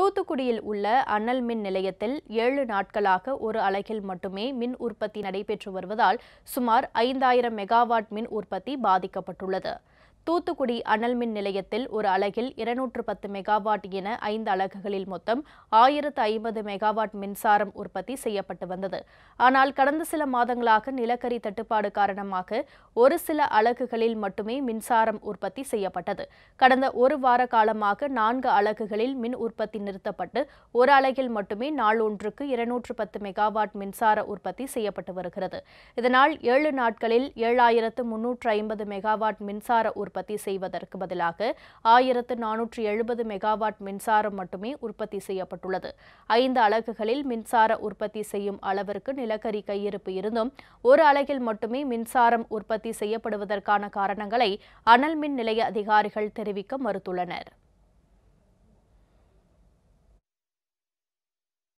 தூத்துக்குடியில் உள்ள அனல் மின் நிலையத்தில் 7 நாட்களாக ஒரு அலகில் மட்டுமே மின் உற்பத்தி நடைபெற்று வருவதால் சுமார் 5000 மெகாவாட் மின் உற்பத்தி பாதிக்கப்பட்டுள்ளது. தூத்துக்குடி அனல் மின் நிலையத்தில் ஒரு அலகில் 210 மெகாவாட் என 5 அலகுகளில் மொத்தம் 1050 மெகாவாட் மின்சாரம் உற்பத்தி செய்யப்பட்டு வந்தது. ஆனால் கடந்த சில மாதங்களாக நிலக்கரி தட்டுப்பாடு காரணமாக ஒரு சில அலகுகளில் மட்டுமே மின்சாரம் உற்பத்தி செய்யப்பட்டது. கடந்த ஒரு வார காலமாக 4 அலகுகளில் மின் உற்பத்தி நிறுத்தப்பட்டு ஒரு அலகில் மட்டுமே நாள் ஒன்றுக்கு 210 மெகாவாட் மின்சார உற்பத்தி செய்யப்பட்டு வருகிறது. இதனால் 7 நாட்களில் 7350 மெகாவாட் மின்சார உற்பத்தி செய்வதற்கு பதிலாக 1470 மெகாவாட் மின்சாரம் மட்டுமே உற்பத்தி செய்யப்பட்டுள்ளது. 5 அலகுகளில் மின்சார உற்பத்தி செய்யும் அளவிற்கு நிலக்கரி கையிருப்பு இருந்தும் ஒரு அலகில் மட்டுமே மின்சாரம் உற்பத்தி செய்யப்படுவதற்கான காரணங்களை அனல் மின் நிலைய அதிகாரிகள் தெரிவிக்க மறுத்துள்ளனர்.